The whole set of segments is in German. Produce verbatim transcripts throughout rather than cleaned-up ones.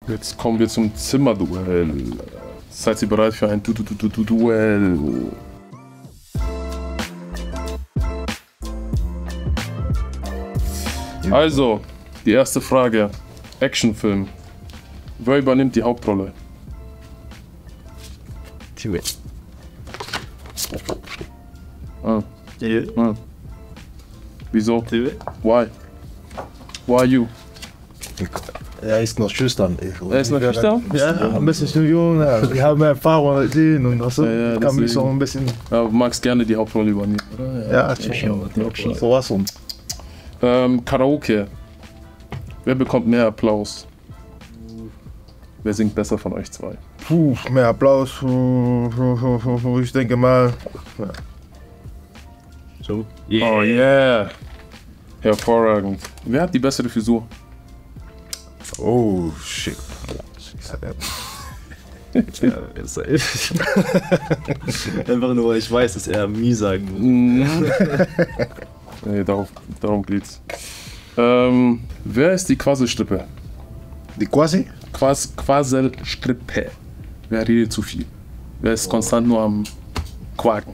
Jetzt kommen wir zum Zimmerduell. Seid ihr bereit für ein du du du du du Duell? Also, die erste Frage. Actionfilm. Wer übernimmt die Hauptrolle? Tue. Ah. Tue. Ah. Wieso? Tue. Why? Why you? Er ist noch schüchtern. Er ist noch schüchtern? Ja, ein bisschen zu jung. Ja. Ich habe mehr Erfahrung als ihn und also, Ja, ja, kann mich so deswegen. ein bisschen. Ja, du magst gerne die Hauptrolle übernehmen, oder? Ja, ja, so was und. Ähm, Karaoke. Wer bekommt mehr Applaus? Wer singt besser von euch zwei? Puh, mehr Applaus. Puh, puh, puh, puh, puh, Ich denke mal. Ja. So. Oh yeah! Hervorragend. Wer hat die bessere Frisur? Oh shit. Ja, ist einfach nur, weil ich weiß, dass er Mi sagen muss. Mhm. Nee, darauf, darum geht's. Ähm, wer ist die Quasselstrippe? Die Quasi? Quas, Quasselstrippe. Wer redet zu viel? Wer ist konstant nur am Quaken?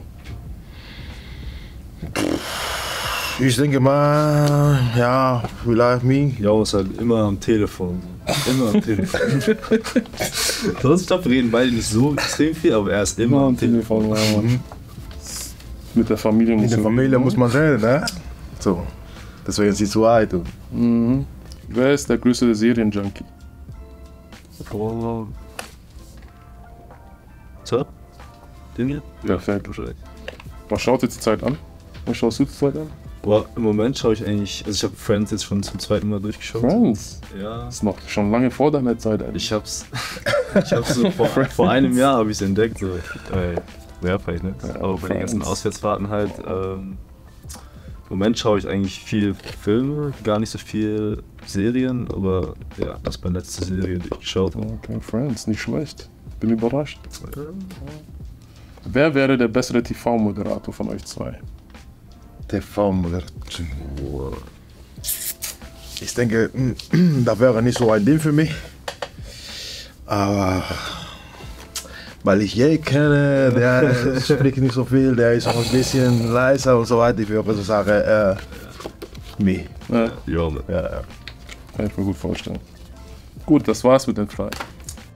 Ich denke mal, ja, vielleicht mich. Ja, ist halt immer am Telefon. Immer am Telefon. Sonst ich glaube, wir reden beide nicht so extrem viel, aber er ist immer am Telefon. Ja, Mann. Mit der Familie muss In der man Familie reden, muss man reden, ne? So. Deswegen ist sie zu alt. Und Mhm. Wer ist der größte Serienjunkie? Oh. So? Den hier? Perfekt. Wahrscheinlich. Was schaut ihr zur Zeit an? Was schaust du zur Zeit an? Boah, im Moment schaue ich eigentlich, also ich habe Friends jetzt schon zum zweiten Mal durchgeschaut. Friends. Ja. Das ist noch schon lange vor deiner Zeit, Alter. Ich hab's, ich hab's so vor, vor einem Jahr habe ich es entdeckt, so. Äh, ja, vielleicht nicht. Ja, Aber bei den ganzen Friends. Auswärtsfahrten halt, ähm, im Moment schaue ich eigentlich viel Filme, gar nicht so viel Serien, aber ja, das ist meine letzte Serie, die ich geschaut habe. Okay, Friends, nicht schlecht. Bin überrascht. Wer wäre der bessere T V-Moderator von euch zwei? T V-Moderator. Ich denke, das wäre nicht so ein Ding für mich. Aber weil ich je kenne, der spricht nicht so viel, der ist auch ein bisschen leiser und so weiter. Ich würde sagen, äh, mich. Ja, Ja, ne. Ja, ja. kann ich mir gut vorstellen. Gut, das war's mit den Fragen.